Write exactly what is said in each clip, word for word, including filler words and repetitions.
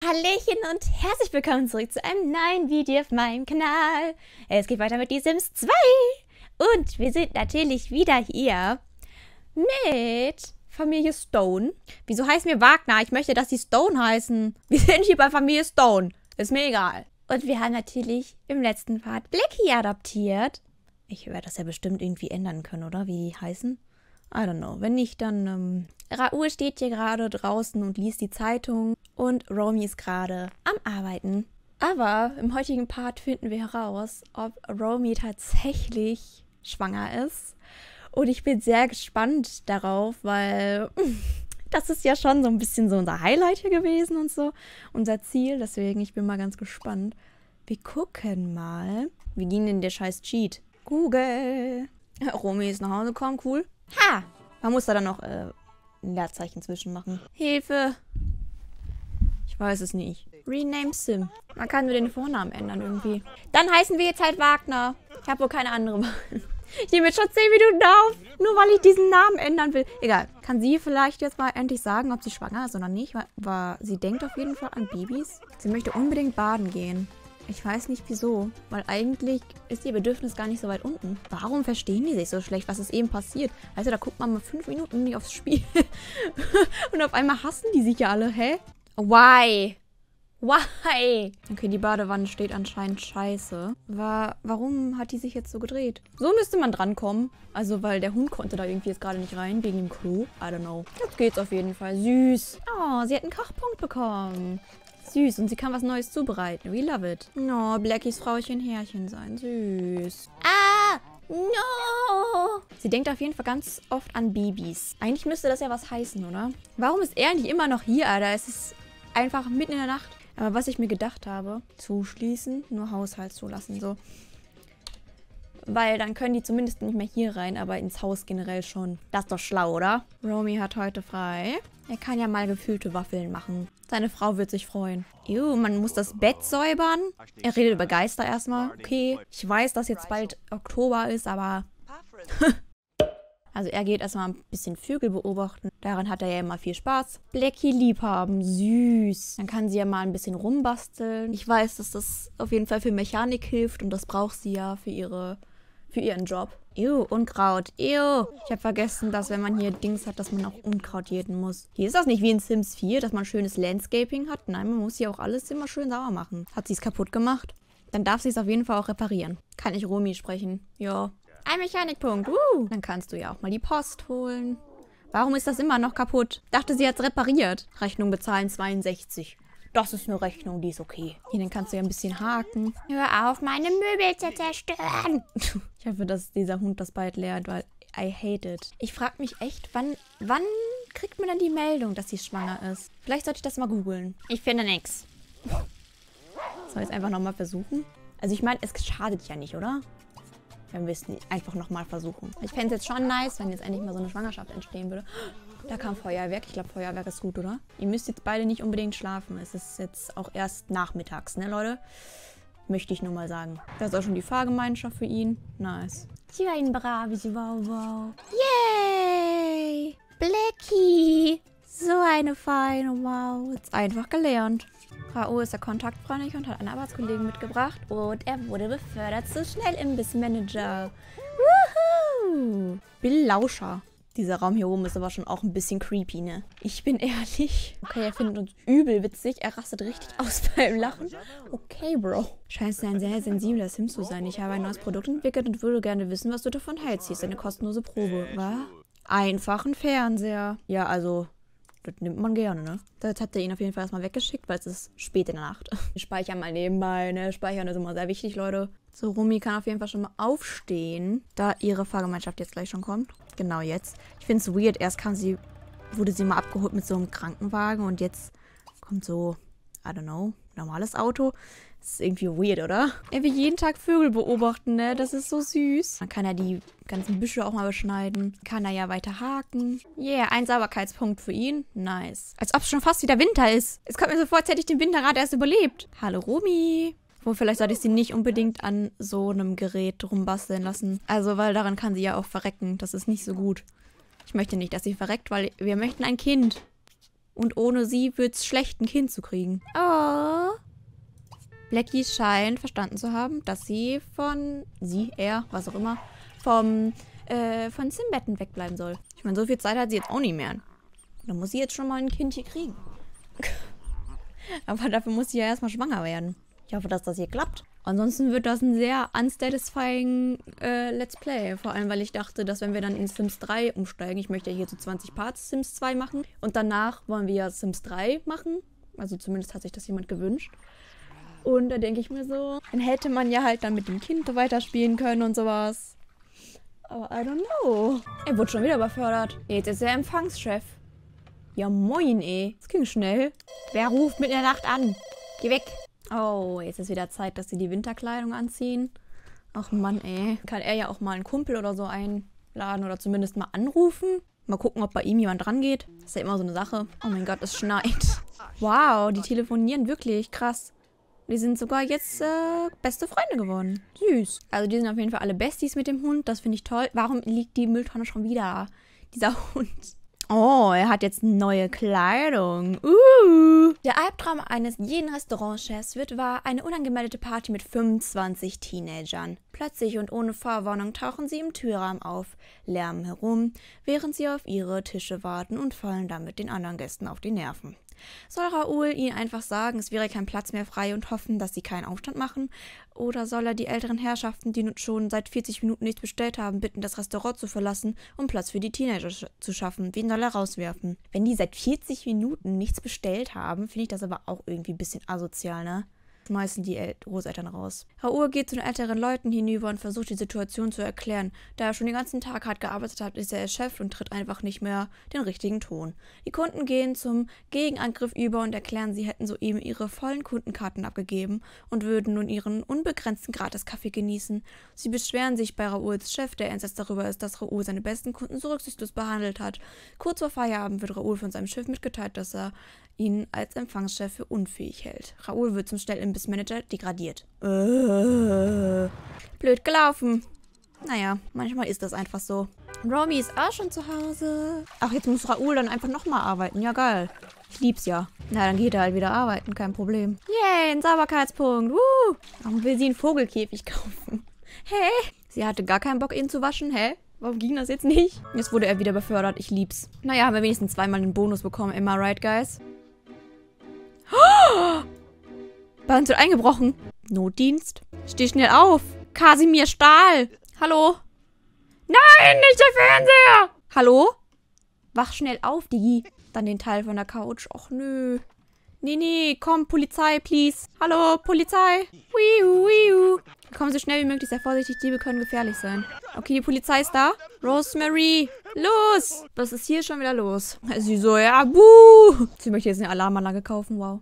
Hallöchen und herzlich willkommen zurück zu einem neuen Video auf meinem Kanal. Es geht weiter mit Die Sims zwei. Und wir sind natürlich wieder hier mit Familie Stone. Wieso heißen wir Wagner? Ich möchte, dass die Stone heißen. Wir sind hier bei Familie Stone. Ist mir egal. Und wir haben natürlich im letzten Part Blackie adoptiert. Ich werde das ja bestimmt irgendwie ändern können, oder? Wie die heißen? I don't know. Wenn nicht, dann... Ähm, Raoul steht hier gerade draußen und liest die Zeitung. Und Romy ist gerade am Arbeiten. Aber im heutigen Part finden wir heraus, ob Romy tatsächlich schwanger ist. Und ich bin sehr gespannt darauf, weil das ist ja schon so ein bisschen so unser Highlight hier gewesen und so. Unser Ziel. Deswegen, ich bin mal ganz gespannt. Wir gucken mal. Wie ging denn der scheiß Cheat? Google. Romy ist nach Hause gekommen, cool. Ha! Man muss da dann noch äh, ein Leerzeichen zwischen machen. Hilfe! Ich weiß es nicht. Rename Sim. Man kann nur den Vornamen ändern irgendwie. Dann heißen wir jetzt halt Wagner. Ich habe wohl keine andere Wahl. Ich nehme jetzt schon zehn Minuten auf, nur weil ich diesen Namen ändern will. Egal. Kann sie vielleicht jetzt mal endlich sagen, ob sie schwanger ist oder nicht? Weil, weil sie denkt auf jeden Fall an Babys. Sie möchte unbedingt baden gehen. Ich weiß nicht wieso, weil eigentlich ist ihr Bedürfnis gar nicht so weit unten. Warum verstehen die sich so schlecht? Was ist eben passiert? Also da guckt man mal fünf Minuten nicht aufs Spiel. Und auf einmal hassen die sich ja alle, hä? Why? Why? Okay, die Badewanne steht anscheinend scheiße. War, warum hat die sich jetzt so gedreht? So müsste man drankommen. Also, weil der Hund konnte da irgendwie jetzt gerade nicht rein, wegen dem Klo. I don't know. Jetzt geht's auf jeden Fall. Süß. Oh, sie hat einen Kochpunkt bekommen. Süß. Und sie kann was Neues zubereiten. We love it. Oh, Blackies Frauchen Herrchen sein. Süß. Ah! No! Sie denkt auf jeden Fall ganz oft an Babys. Eigentlich müsste das ja was heißen, oder? Warum ist er nicht immer noch hier, Alter? Es ist einfach mitten in der Nacht. Aber was ich mir gedacht habe, zuschließen, nur Haushalt zulassen, so. Weil dann können die zumindest nicht mehr hier rein, aber ins Haus generell schon. Das ist doch schlau, oder? Romy hat heute frei. Er kann ja mal gefüllte Waffeln machen. Seine Frau wird sich freuen. Ew, man muss das Bett säubern. Er redet über Geister erstmal. Okay, ich weiß, dass jetzt bald Oktober ist, aber... Also er geht erstmal ein bisschen Vögel beobachten. Daran hat er ja immer viel Spaß. Blackie lieb haben. Süß. Dann kann sie ja mal ein bisschen rumbasteln. Ich weiß, dass das auf jeden Fall für Mechanik hilft. Und das braucht sie ja für ihre, für ihren Job. Ew, Unkraut. Ew. Ich habe vergessen, dass wenn man hier Dings hat, dass man auch Unkraut jäten muss. Hier ist das nicht wie in Sims vier, dass man schönes Landscaping hat. Nein, man muss hier auch alles immer schön sauber machen. Hat sie es kaputt gemacht? Dann darf sie es auf jeden Fall auch reparieren. Kann ich Romy sprechen? Ja. Ein Mechanikpunkt. Uh. Dann kannst du ja auch mal die Post holen. Warum ist das immer noch kaputt? Dachte, sie hat es repariert. Rechnung bezahlen zweiundsechzig. Das ist eine Rechnung, die ist okay. Hier, dann kannst du ja ein bisschen haken. Hör auf, meine Möbel zu zerstören. Ich hoffe, dass dieser Hund das bald lernt, weil I hate it. Ich frage mich echt, wann, wann kriegt man dann die Meldung, dass sie schwanger ist? Vielleicht sollte ich das mal googeln. Ich finde nix. Soll ich es einfach nochmal versuchen? Also ich meine, es schadet ja nicht, oder? Wenn wir es einfach nochmal versuchen. Ich fände es jetzt schon nice, wenn jetzt endlich mal so eine Schwangerschaft entstehen würde. Da kam Feuerwerk. Ich glaube, Feuerwerk ist gut, oder? Ihr müsst jetzt beide nicht unbedingt schlafen. Es ist jetzt auch erst nachmittags, ne, Leute? Möchte ich nur mal sagen. Das ist auch schon die Fahrgemeinschaft für ihn. Nice. Sie war ein braves Wow, wow. Yay! Blackie! So eine feine Wow. Jetzt einfach gelernt. Raoul ist ja kontaktfreundlich und hat einen Arbeitskollegen mitgebracht. Und er wurde befördert zu Schnellimbissmanager. Woohoo! Bill Lauscher. Dieser Raum hier oben ist aber schon auch ein bisschen creepy, ne? Ich bin ehrlich. Okay, er findet uns übel witzig. Er rastet richtig aus beim Lachen. Okay, Bro. Scheinst du ein sehr sensibler Sim zu sein. Ich habe ein neues Produkt entwickelt und würde gerne wissen, was du davon hältst. Hier ist eine kostenlose Probe. Was? Einfach ein Fernseher. Ja, also... Das nimmt man gerne, ne? Jetzt hat er ihn auf jeden Fall erstmal weggeschickt, weil es ist spät in der Nacht. Wir speichern mal nebenbei, ne? Speichern ist immer sehr wichtig, Leute. So, Romy kann auf jeden Fall schon mal aufstehen, da ihre Fahrgemeinschaft jetzt gleich schon kommt. Genau jetzt. Ich finde es weird. Erst kam sie, wurde sie mal abgeholt mit so einem Krankenwagen und jetzt kommt so, I don't know, normales Auto. Das ist irgendwie weird, oder? Er will jeden Tag Vögel beobachten, ne? Das ist so süß. Dann kann er die ganzen Büsche auch mal beschneiden. Kann er ja weiter haken. Yeah, ein Sauberkeitspunkt für ihn. Nice. Als ob es schon fast wieder Winter ist. Es kommt mir so vor, als hätte ich den Winterrad erst überlebt. Hallo, Romy. Wo vielleicht sollte ich sie nicht unbedingt an so einem Gerät rumbasteln lassen. Also, weil daran kann sie ja auch verrecken. Das ist nicht so gut. Ich möchte nicht, dass sie verreckt, weil wir möchten ein Kind. Und ohne sie wird es schlecht, ein Kind zu kriegen. Oh. Blackie scheint verstanden zu haben, dass sie von, sie, er, was auch immer, vom, äh, von Simbetten wegbleiben soll. Ich meine, so viel Zeit hat sie jetzt auch nicht mehr. Da muss sie jetzt schon mal ein Kind hier kriegen. Aber dafür muss sie ja erstmal schwanger werden. Ich hoffe, dass das hier klappt. Ansonsten wird das ein sehr unsatisfying äh, Let's Play. Vor allem, weil ich dachte, dass wenn wir dann in Sims drei umsteigen, ich möchte ja hier so zwanzig Parts Sims zwei machen. Und danach wollen wir ja Sims drei machen. Also zumindest hat sich das jemand gewünscht. Und da denke ich mir so, dann hätte man ja halt dann mit dem Kind weiterspielen können und sowas. Aber I don't know. Er wurde schon wieder befördert. Jetzt ist er Empfangschef. Ja moin, ey. Das ging schnell. Wer ruft mit der Nacht an? Geh weg. Oh, jetzt ist wieder Zeit, dass sie die Winterkleidung anziehen. Ach Mann, ey. Kann er ja auch mal einen Kumpel oder so einladen oder zumindest mal anrufen. Mal gucken, ob bei ihm jemand dran geht. Das ist ja immer so eine Sache. Oh mein Gott, es schneit. Wow, die telefonieren wirklich. Krass. Die sind sogar jetzt äh, beste Freunde geworden. Süß. Also die sind auf jeden Fall alle Besties mit dem Hund. Das finde ich toll. Warum liegt die Mülltonne schon wieder? Dieser Hund. Oh, er hat jetzt neue Kleidung. Uh. Der Albtraum eines jeden Restaurantchefs wird wahr. Eine unangemeldete Party mit fünfundzwanzig Teenagern. Plötzlich und ohne Vorwarnung tauchen sie im Türrahmen auf, lärmen herum, während sie auf ihre Tische warten und fallen damit den anderen Gästen auf die Nerven. Soll Raoul ihnen einfach sagen, es wäre kein Platz mehr frei und hoffen, dass sie keinen Aufstand machen? Oder soll er die älteren Herrschaften, die nun schon seit vierzig Minuten nichts bestellt haben, bitten, das Restaurant zu verlassen, um Platz für die Teenager sch zu schaffen? Wen soll er rauswerfen? Wenn die seit vierzig Minuten nichts bestellt haben, finde ich das aber auch irgendwie ein bisschen asozial, ne? Schmeißen die El Großeltern raus. Raoul geht zu den älteren Leuten hinüber und versucht, die Situation zu erklären. Da er schon den ganzen Tag hart gearbeitet hat, ist er Chef und tritt einfach nicht mehr den richtigen Ton. Die Kunden gehen zum Gegenangriff über und erklären, sie hätten soeben ihre vollen Kundenkarten abgegeben und würden nun ihren unbegrenzten Gratis-Kaffee genießen. Sie beschweren sich bei Raouls Chef, der entsetzt darüber ist, dass Raoul seine besten Kunden so rücksichtslos behandelt hat. Kurz vor Feierabend wird Raoul von seinem Chef mitgeteilt, dass er ihn als Empfangschef für unfähig hält. Raoul wird zum Stellimbissmanager degradiert. Äh, blöd gelaufen. Naja, manchmal ist das einfach so. Romy ist auch schon zu Hause. Ach, jetzt muss Raoul dann einfach nochmal arbeiten. Ja, geil. Ich lieb's ja. Na, dann geht er halt wieder arbeiten, kein Problem. Yay, ein Sauberkeitspunkt. Woo. Warum will sie einen Vogelkäfig kaufen? Hä? Sie hatte gar keinen Bock, ihn zu waschen. Hä? Warum ging das jetzt nicht? Jetzt wurde er wieder befördert. Ich lieb's. Naja, haben wir wenigstens zweimal den Bonus bekommen. Am I right, guys? Oh! Bei uns wird eingebrochen. Notdienst. Steh schnell auf. Kasimir Stahl. Hallo? Nein, nicht der Fernseher. Hallo? Wach schnell auf, Digi. Dann den Teil von der Couch. Och, nö. Nee, nee, komm, Polizei, please. Hallo, Polizei. Wiu, wiu. Kommen so schnell wie möglich, sehr vorsichtig, Diebe können gefährlich sein. Okay, die Polizei ist da. Rosemary, los! Was ist hier schon wieder los? Sie so, ja, buh! Sie möchte jetzt eine Alarmanlage kaufen, wow.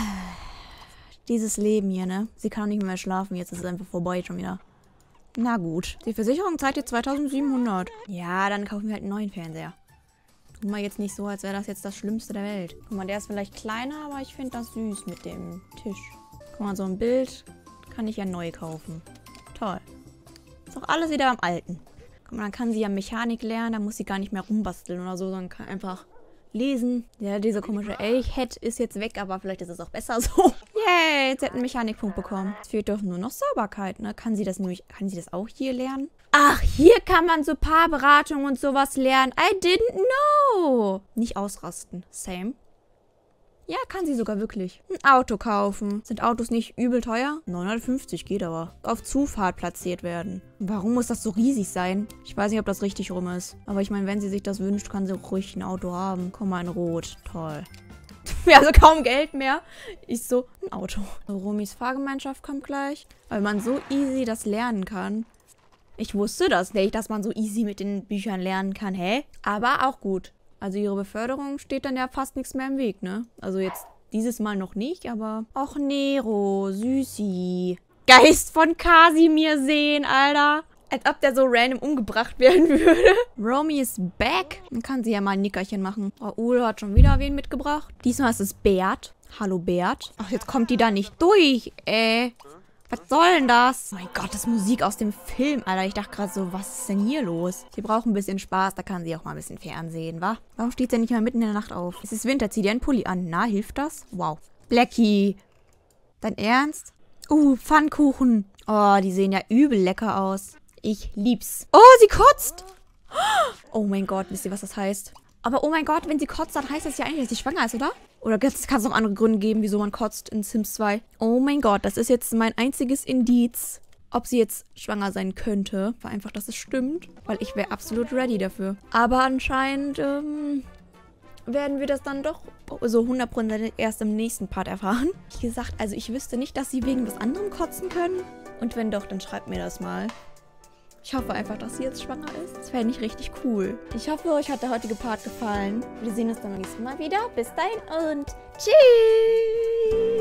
Dieses Leben hier, ne? Sie kann auch nicht mehr schlafen, jetzt ist es einfach vorbei schon wieder. Na gut. Die Versicherung zahlt jetzt zweitausendsiebenhundert. Ja, dann kaufen wir halt einen neuen Fernseher. Tu mal jetzt nicht so, als wäre das jetzt das Schlimmste der Welt. Guck mal, der ist vielleicht kleiner, aber ich finde das süß mit dem Tisch. Guck mal, so ein Bild kann ich ja neu kaufen. Toll. Ist doch alles wieder am Alten. Guck mal, dann kann sie ja Mechanik lernen, dann muss sie gar nicht mehr rumbasteln oder so, sondern kann einfach lesen. Ja, dieser komische Elch-Head ist jetzt weg, aber vielleicht ist es auch besser so. Yay, jetzt hat einen Mechanikpunkt bekommen. Es fehlt doch nur noch Sauberkeit, ne? Kann sie das nämlich, kann sie das auch hier lernen? Ach, hier kann man so Paarberatung und sowas lernen. I didn't know. Nicht ausrasten. Same. Ja, kann sie sogar wirklich. Ein Auto kaufen. Sind Autos nicht übel teuer? neunhundertfünfzig geht aber. Auf Zufahrt platziert werden. Warum muss das so riesig sein? Ich weiß nicht, ob das richtig rum ist. Aber ich meine, wenn sie sich das wünscht, kann sie ruhig ein Auto haben. Komm mal in Rot. Toll. Ja, also kaum Geld mehr. Ich so, ein Auto. Romis Fahrgemeinschaft kommt gleich. Weil man so easy das lernen kann. Ich wusste das nicht, dass man so easy mit den Büchern lernen kann. Hä? Aber auch gut. Also ihre Beförderung steht dann ja fast nichts mehr im Weg, ne? Also jetzt dieses Mal noch nicht, aber... Och, Nero, Süßi. Geist von Kasimir sehen, Alter. Als ob der so random umgebracht werden würde. Romy ist back. Dann kann sie ja mal ein Nickerchen machen. Raoul hat schon wieder wen mitgebracht. Diesmal ist es Bert. Hallo, Bert. Ach, jetzt kommt die da nicht durch, äh. Was soll denn das? Oh mein Gott, das ist Musik aus dem Film, Alter. Ich dachte gerade so, was ist denn hier los? Sie braucht ein bisschen Spaß, da kann sie auch mal ein bisschen Fernsehen, wa? Warum steht sie nicht mal mitten in der Nacht auf? Es ist Winter, zieh dir einen Pulli an. Na, hilft das? Wow. Blackie. Dein Ernst? Uh, Pfannkuchen. Oh, die sehen ja übel lecker aus. Ich lieb's. Oh, sie kotzt. Oh mein Gott, wisst ihr, was das heißt? Aber oh mein Gott, wenn sie kotzt, dann heißt das ja eigentlich, dass sie schwanger ist, oder? Oder kann es noch andere Gründe geben, wieso man kotzt in Sims zwei? Oh mein Gott, das ist jetzt mein einziges Indiz, ob sie jetzt schwanger sein könnte. War einfach, dass es stimmt, weil ich wäre absolut ready dafür. Aber anscheinend ähm, werden wir das dann doch so hundert Prozent erst im nächsten Part erfahren. Wie gesagt, also ich wüsste nicht, dass sie wegen was anderem kotzen können. Und wenn doch, dann schreibt mir das mal. Ich hoffe einfach, dass sie jetzt schwanger ist. Das wäre nicht richtig cool. Ich hoffe, euch hat der heutige Part gefallen. Wir sehen uns dann beim nächsten Mal wieder. Bis dahin und tschüss!